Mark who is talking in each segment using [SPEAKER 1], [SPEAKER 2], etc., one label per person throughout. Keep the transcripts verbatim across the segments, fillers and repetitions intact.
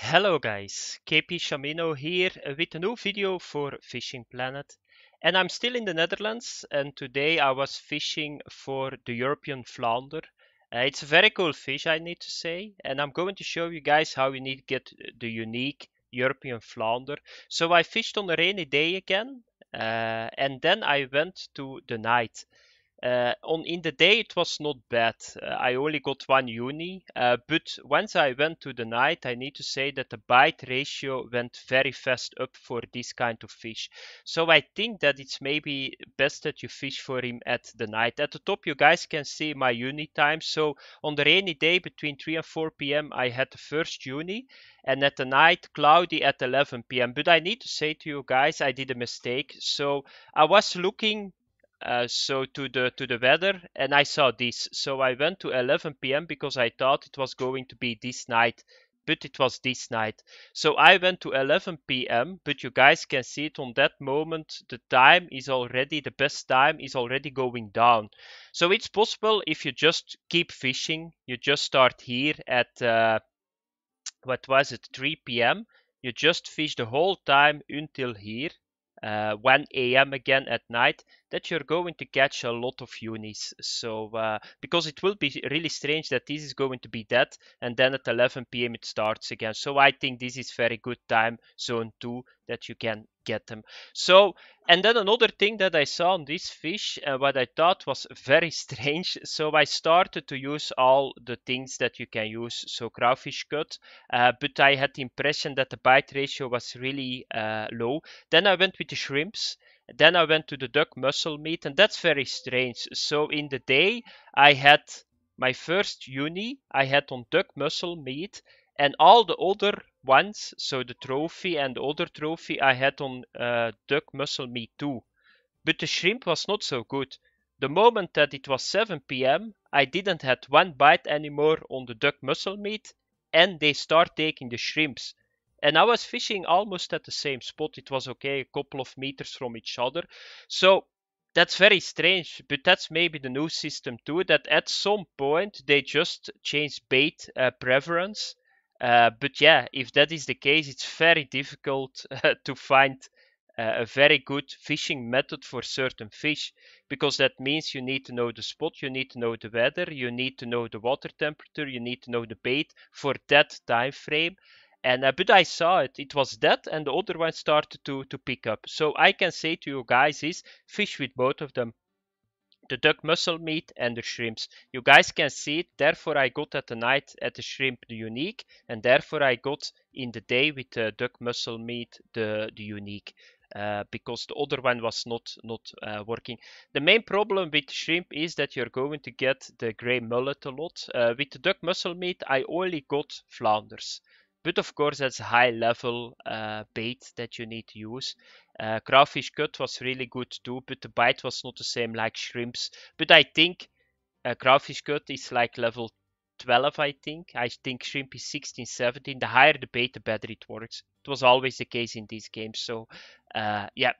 [SPEAKER 1] Hello guys, K P Shamino here with a new video for Fishing Planet. And I'm still in the Netherlands, and today I was fishing for the European flounder. Uh, it's a very cool fish, I need to say, and I'm going to show you guys how you need to get the unique European flounder. So I fished on a rainy day again, uh, and then I went to the night. Uh, on in the day it was not bad. Uh, I only got one uni, uh, but once I went to the night, I need to say that the bite ratio went very fast up for this kind of fish. So I think that it's maybe best that you fish for him at the night. At the top, you guys can see my uni time. So on the rainy day between three and four p m, I had the first uni, and at the night, cloudy at eleven p m. But I need to say to you guys, I did a mistake. So I was looking uh, so to the to the weather, and I saw this. So I went to eleven p m because I thought it was going to be this night, but it was this night. So I went to eleven p m, but you guys can see it on that moment. The time is already, the best time is already going down. So it's possible if you just keep fishing, you just start here at uh, what was it, three p m. You just fish the whole time until here, uh, one a m again at night, that you're going to catch a lot of unis. So, uh, because it will be really strange that this is going to be dead, and then at eleven p m it starts again. So I think this is very good time zone two that you can get them. So, and then another thing that I saw on this fish, uh, what I thought was very strange. So I started to use all the things that you can use. So crawfish cut, uh, but I had the impression that the bite ratio was really uh, low. Then I went with the shrimps. Then I went to the duck muscle meat, and that's very strange. So in the day, I had my first uni, I had on duck muscle meat, and all the other ones, so the trophy and the other trophy, I had on uh, duck muscle meat too. But the shrimp was not so good. The moment that it was seven p m, I didn't have one bite anymore on the duck muscle meat, and they start taking the shrimps. And I was fishing almost at the same spot. It was okay, a couple of meters from each other. So that's very strange, but that's maybe the new system too, that at some point they just change bait uh, preference. Uh, but yeah, if that is the case, it's very difficult uh, to find uh, a very good fishing method for certain fish, because that means you need to know the spot, you need to know the weather, you need to know the water temperature, you need to know the bait for that time frame. And uh, but I saw it, it was that, and the other one started to to pick up. So I can say to you guys is fish with both of them, the duck muscle meat and the shrimps. You guys can see it. Therefore, I got at the night at the shrimp the unique, and therefore I got in the day with the duck muscle meat the the unique. Uh, because the other one was not not uh, working. The main problem with shrimp is that you're going to get the gray mullet a lot. Uh, with the duck muscle meat, I only got flounders, but of course that's a high level uh, bait that you need to use. Uh, crawfish cut was really good too, but the bite was not the same like shrimps. But I think uh, crawfish cut is like level twelve, I think. I think shrimp is sixteen, seventeen. The higher the bait, the better it works. It was always the case in these games. So, uh, yeah,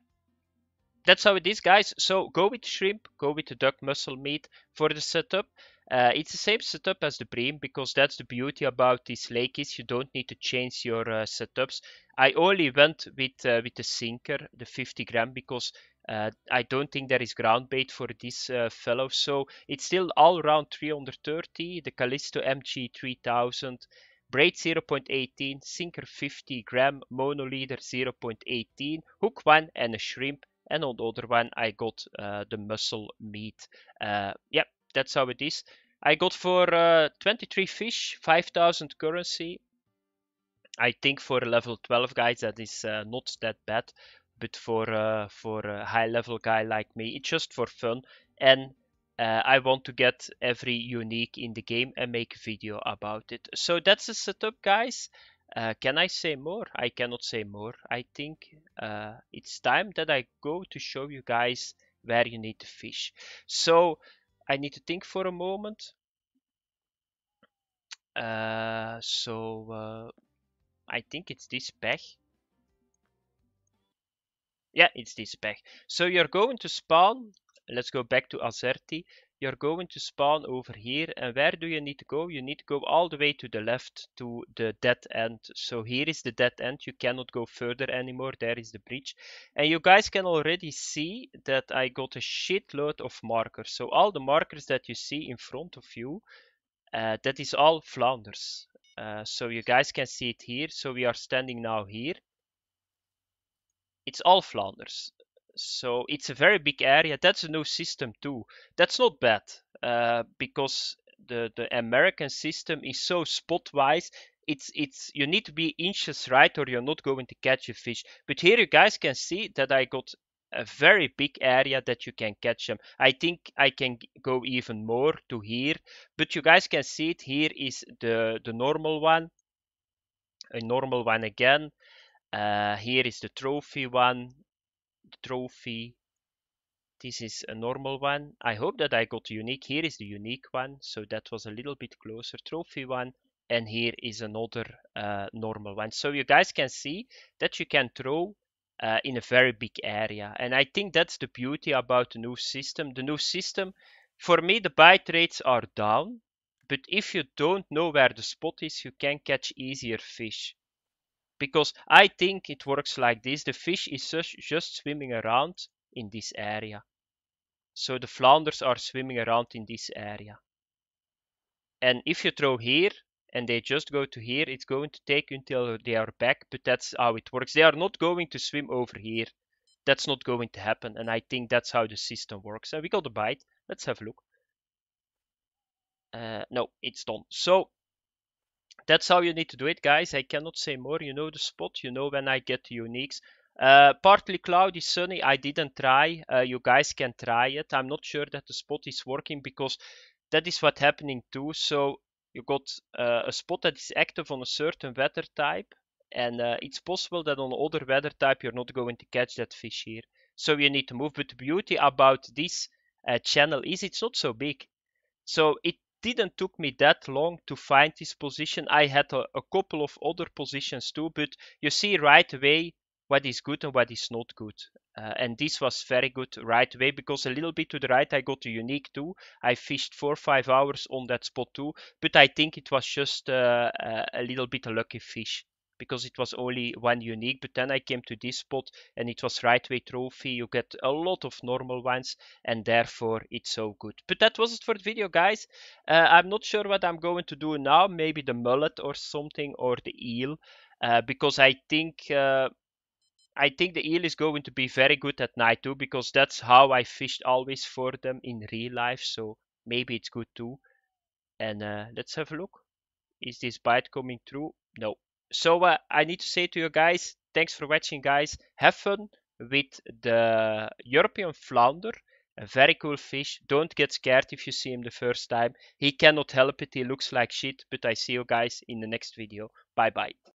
[SPEAKER 1] that's how it is, guys. So go with shrimp, go with the duck muscle meat for the setup. Uh, it's the same setup as the bream, because that's the beauty about this lake is you don't need to change your uh, setups. I only went with uh, with the sinker, the fifty gram, because uh, I don't think there is ground bait for this uh, fellow. So it's still all around three hundred thirty. The Callisto M G three thousand. Braid zero point one eight, sinker fifty gram, mono leader zero point one eight, hook one and a shrimp, and on the other one I got uh, the muscle meat. Uh, yep, that's how it is. I got for uh, twenty-three fish, five thousand currency. I think for a level twelve guys that is uh, not that bad, but for uh, for a high level guy like me, it's just for fun, and uh, I want to get every unique in the game and make a video about it. So that's the setup, guys. Uh, can I say more? I cannot say more. I think uh, it's time that I go to show you guys where you need to fish. So I need to think for a moment. Uh, so uh, I think it's this pech. Yeah, it's this pech. So you're going to spawn. Let's go back to Azerty. you're going to spawn over here. And where do you need to go? You need to go all the way to the left to the dead end. So here is the dead end. You cannot go further anymore. There is the bridge. And you guys can already see that I got a shitload of markers. So all the markers that you see in front of you, uh, that is all Flanders. Uh, so you guys can see it here. So we are standing now here. It's all Flanders. So it's a very big area. That's a new system too. That's not bad, uh, because the the American system is so spot wise. It's it's you need to be inches right or you're not going to catch a fish. But here you guys can see that I got a very big area that you can catch them. I think I can go even more to here, but you guys can see it. Here is the the normal one, a normal one again. Uh, here is the trophy one, the trophy. This is a normal one. I hope that I got unique. Here is the unique one, so that was a little bit closer. Trophy one, and here is another uh, normal one. So you guys can see that you can throw uh, in a very big area, and I think that's the beauty about the new system. The new system, for me, the bite rates are down, but if you don't know where the spot is, you can catch easier fish. Because I think it works like this. The fish is just, just swimming around in this area. So the flounders are swimming around in this area. And if you throw here and they just go to here, it's going to take until they are back, but that's how it works. They are not going to swim over here. That's not going to happen. And I think that's how the system works. And we got a bite. Let's have a look. Uh, no, it's done. So that's how you need to do it, guys. I cannot say more. You know the spot. You know when I get the uniques. Uh, partly cloudy, sunny. I didn't try. Uh, you guys can try it. I'm not sure that the spot is working because that is what's happening too. So you got uh, a spot that is active on a certain weather type, and uh, it's possible that on other weather type you're not going to catch that fish here. So you need to move. But the beauty about this uh, channel is it's not so big. So it didn't took me that long to find this position. I had a, a couple of other positions too, but you see right away what is good and what is not good. Uh, and this was very good right away because a little bit to the right I got a unique too. I fished four or five hours on that spot too, but I think it was just uh, a little bit a lucky fish because it was only one unique. But then I came to this spot and it was right way trophy. You get a lot of normal ones and therefore it's so good. But that was it for the video, guys. uh, I'm not sure what I'm going to do now. Maybe the mullet or something, or the eel, uh, because I think uh, I think the eel is going to be very good at night too, because that's how I fished always for them in real life. So maybe it's good too. And uh, let's have a look. Is this bite coming through? No. So uh, I need to say to you guys, thanks for watching, guys. Have fun with the European flounder. A very cool fish. Don't get scared if you see him the first time. He cannot help it. He looks like shit. But I see you guys in the next video. Bye bye.